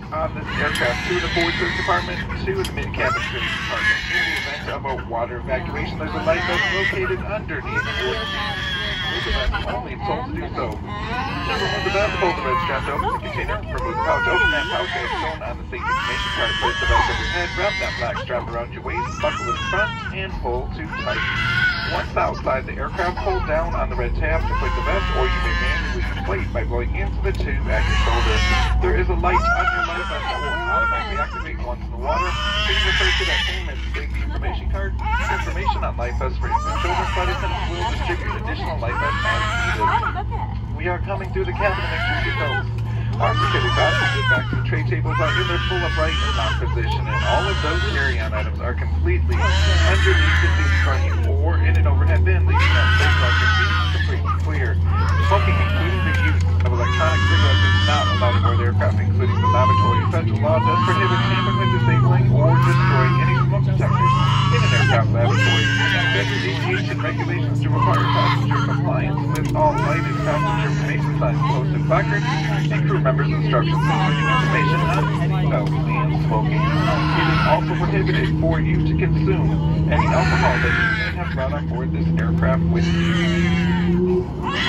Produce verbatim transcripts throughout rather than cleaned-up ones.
on this aircraft to the forward service department, to the mid-cabin service department. In the event of a water evacuation, there's a light vest located underneath the board seat. Use the vest only if told to do so. Remove the vest, hold the red strap to open the container, remove the pouch, open that pouch as shown on the safety information card, place the vest over your head, wrap that black strap around your waist, buckle in front, and pull to tight. Once outside the aircraft, hold down on the red tab to inflate the vest, or you may manually inflate by blowing into the tube at your shoulder. There is a light on your life vest that will automatically activate once in the water. Please refer to that same safety information card. Information on life vests for infant children. Flight attendants will distribute additional life vests as needed. We are coming through the cabin to make sure you know. Our security passengers back to the tray tables are in their full upright and lock position, and all of those carry-on items are completely underneath the seat in front of you or in an overhead bin, leaving that space across your seat completely clear. Smoking, including the use of electronic cigarettes, is not allowed aboard the aircraft, including the lavatory. Federal law does prohibit tampering, disabling, or destroying any smoke detectors in an aircraft lavatory. Federal aviation regulations do require passenger compliance with all lighted passenger information signs, posted placards, and crew members' instructions, including information on seatbelts and smoking. It is also prohibited for you to consume any alcohol that you may have brought on board this aircraft with you.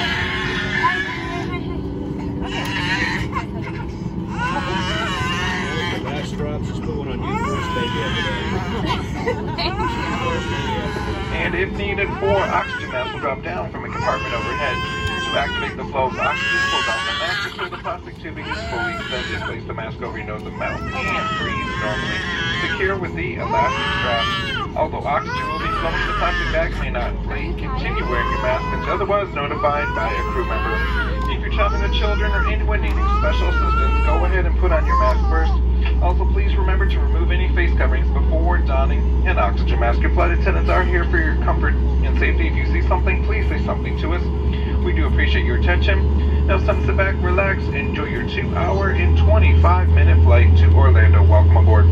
The last drops is going on you first, baby. And if needed, four oxygen masks will drop down from a compartment overhead. To activate the flow of oxygen, pull down the mask until the plastic tubing is fully extended. Place the mask over your nose and mouth and breathe normally. Secure with the elastic strap. Although oxygen will be flowing, the plastic bags may not inflate. Continue wearing your mask until otherwise notified by a crew member. If you're traveling with children or anyone needing special assistance, go ahead and put on your mask first. Also, please remember to remove any face coverings before donning an oxygen mask. Your flight attendants are here for your comfort and safety. If you see something, please say something to us. We do appreciate your attention. Now, son, sit back, relax, enjoy your two hour and twenty-five minute flight to Orlando. Welcome aboard.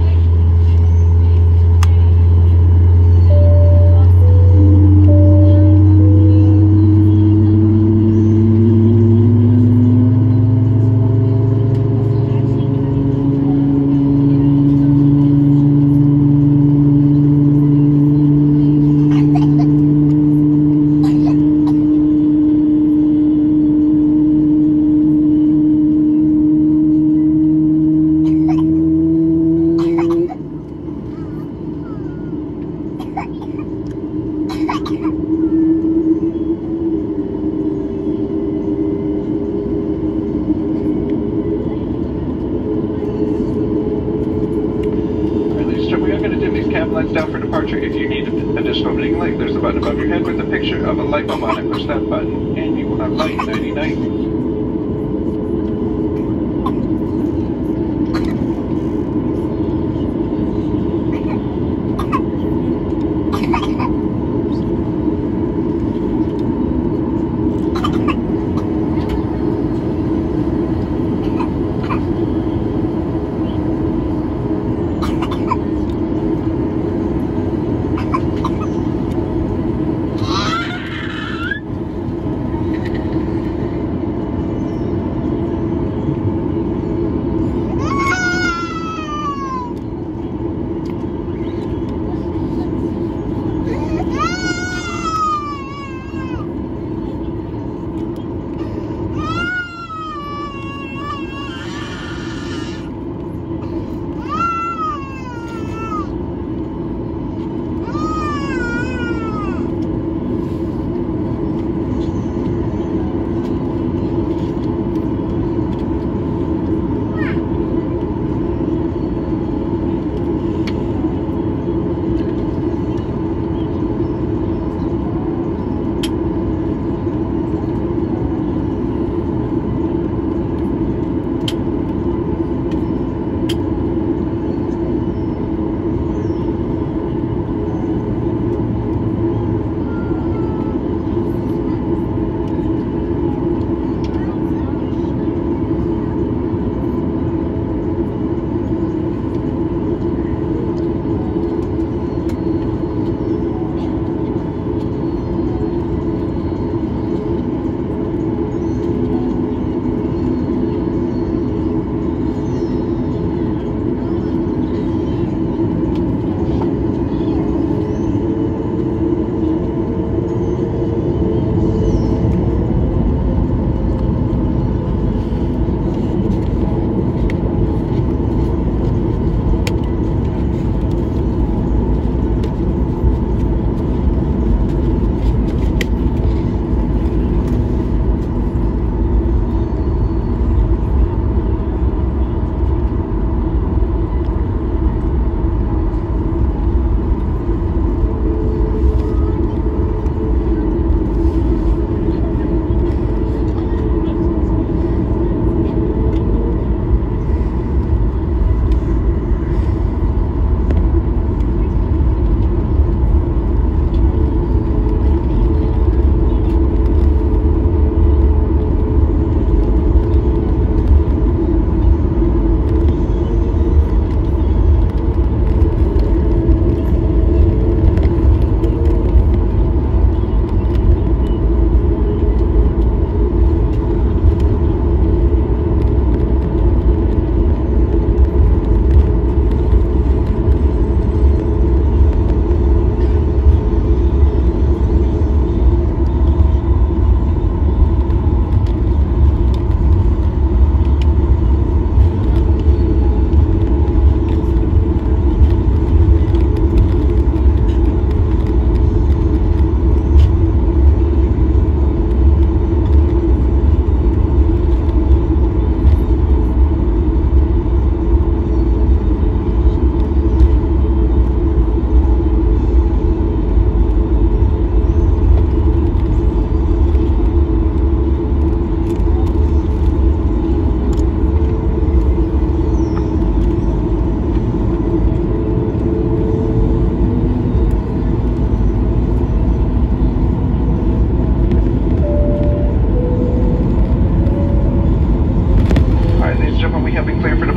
Down for departure. If you need additional reading light, there's a button above your head with a picture of a light bulb on it. Push that button and you will have light ninety-night.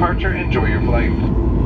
departure. Enjoy your flight.